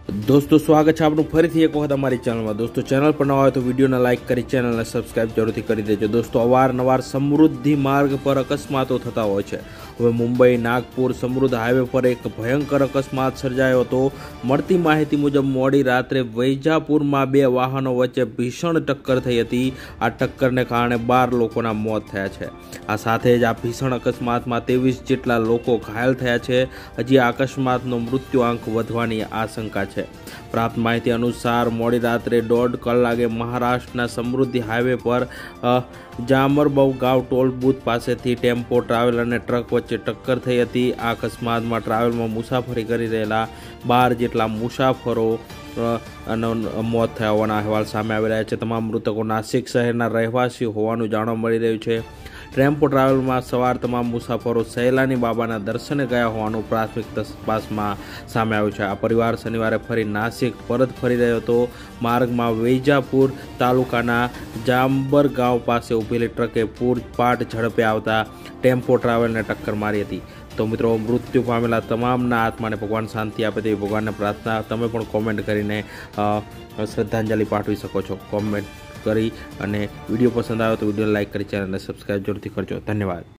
दोस्तों स्वागत है आपनु फरीथी एक वखत अमारी चैनल में। दोस्तों चैनल पर नवा हो तो वीडियो ने लाइक करी चैनल ने सब्सक्राइब जरूर करी देजो। दोस्तों अवारनवार समृद्धि मार्ग पर अकस्मातो थता होय छे। हवे मुंबई नागपुर समृद्ध हाईवे पर एक भयंकर अकस्मात सर्जायो तो मळती माहिती मुजब मोडी रात्रे वैजापुर में बे वाहनों वच्चे भीषण टक्कर थई हती। आ टक्कर ने कारणे 12 लोकोना मौत थया छे। आ साथे ज आ भीषण अकस्मात में 23 जेटला लोको घायल थया छे। हजी आ अकस्मातनो मृत्यु आंक वधवानी आशंका छे। प्राप्त माहिती अनुसार मोडी रात्रे 1.5 कलाके महाराष्ट्रना समृद्धि हाईवे पर जामरबव गांव टोल बूथ पासेथी टेम्पो ट्रावेलर अने ट्रक वच्चे टक्कर थई हती। आ अकस्मात में ट्रावेल में मुसाफरी करी रहेला 12 जेटला मुसाफरो मौत थया होवाना अहेवाल सामे आवी रह्या छे। तमाम मृतको नासिक शहेरना रहेवासी होવાનું જાણવા મળી રહ્યું છે। टेम्पो ट्रावेल में सवार तमाम मुसाफरो सैलानी बाबाना दर्शने गया होવાનું प्राथमिक तपासमां सामे આવ્યું છે। आ परिवार शनिवारे फरी नासिक परत फरी રહ્યો હતો। मार्गमां वैजापुर तालुकाना जांबर गांव पासे उभेली ट्रके पूरपाट झड़पे आवता टेम्पो ट्रावेल ने टक्कर मारी हती। तो मित्रों मृत्यु पामेला तमामना आत्माने भगवान शांति आपे तेवी भगवानने प्रार्थना। तमे पण कॉमेंट करीने श्रद्धांजलि पाठवी शको छो। कॉमेंट करी अने विडियो पसंद आवे तो विडियो लाइक करी चैनल ने सब्सक्राइब जरूर करजो। धन्यवाद।